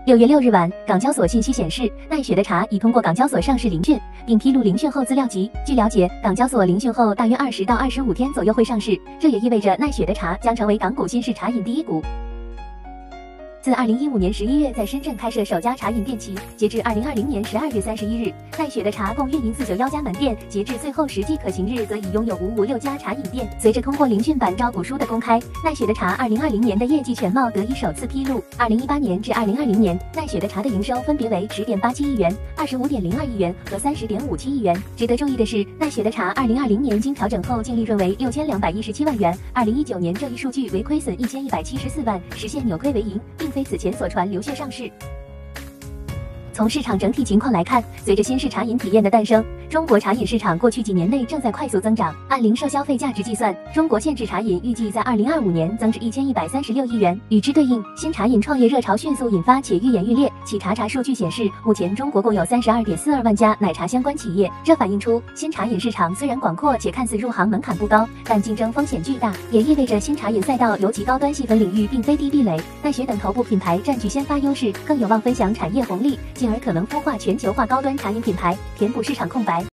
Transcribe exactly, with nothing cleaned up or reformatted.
六月六日晚，港交所信息显示，奈雪的茶已通过港交所上市聆讯，并披露聆讯后资料集。据了解，港交所聆讯后大约二十到二十五天左右会上市，这也意味着奈雪的茶将成为港股新式茶饮第一股。自二零一五年十一月在深圳开设首家茶饮店起，截至二零二零年十二月三十一日，奈雪的茶共运营四九一家门店，截至最后实际可行日，则已拥有五五六家茶饮店。随着通过聆讯版招股书的公开，奈雪的茶二零二零年的业绩全貌得以首次披露。二零一八年至二零二零年，奈雪的茶的营收分别为十点八七亿元、二十五点零二亿元和三十点五七亿元。值得注意的是，奈雪的茶二零二零年经调整后净利润为六千两百一十七万元，二零一九年这一数据为亏损一千一百七十四万，实现扭亏为盈，并非此前所传流血上市。从市场整体情况来看，随着新式茶饮体验的诞生，中国茶饮市场过去几年内正在快速增长。按零售消费价值计算，中国现制茶饮预计在二零二五年增至一千一百三十六亿元。与之对应，新茶饮创业热潮迅速引发且愈演愈烈。企查查数据显示，目前中国共有三十二点四二万家奶茶相关企业，这反映出新茶饮市场虽然广阔且看似入行门槛不高，但竞争风险巨大，也意味着新茶饮赛道尤其高端细分领域并非低壁垒。奈雪等头部品牌占据先发优势，更有望分享产业红利，进而可能孵化全球化高端茶饮品牌，填补市场空白。